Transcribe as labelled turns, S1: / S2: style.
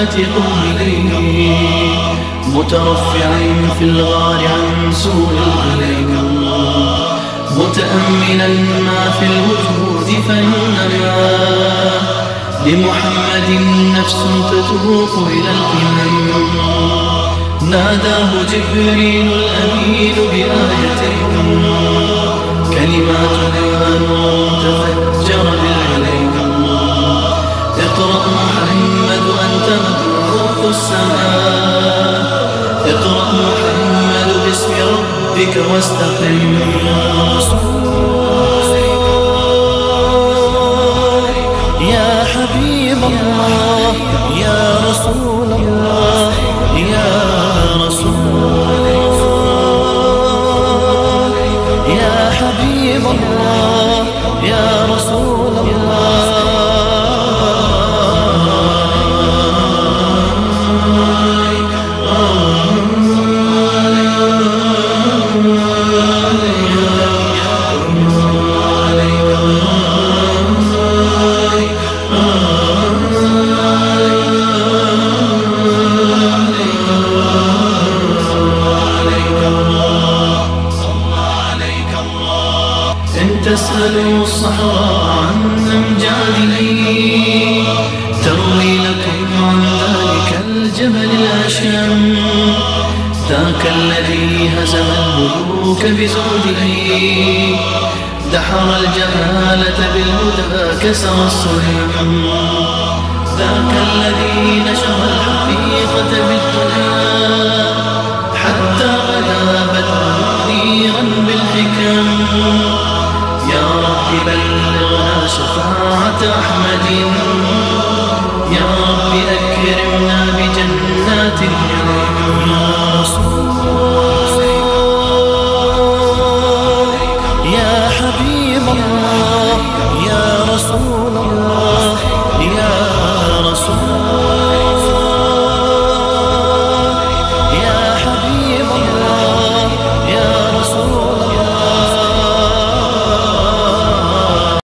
S1: بمنزلة قومه، مترفعا في الغار عن سوء الغليل، متأملا ما في الوجود، فإنما لمحمد نفس تتوق إلى القمم. ناداه جبريل الأمين بآيتين، كلماتها نور تفجر بالعليم. اقرأ محمد أنت مبعوث السماء، اقرأ محمد باسم ربك واستقم.
S2: يا حبيب الله يا رسول الله يا رسول الله، يا حبيب الله يا رسول الله.
S1: تسألوا الصحراء عن أمجاده، تروي لكم عن ذلك الجبل الأشم، ذاك الذي هزم الملوك بزهده، دحر الجهالة بالهدى كسر الصنم، ذاك الذي نشر الحقيقة بالدنيا، حتى غدا بدرا منيرا بالحكم. يا رب بلغنا شفاعة أحمد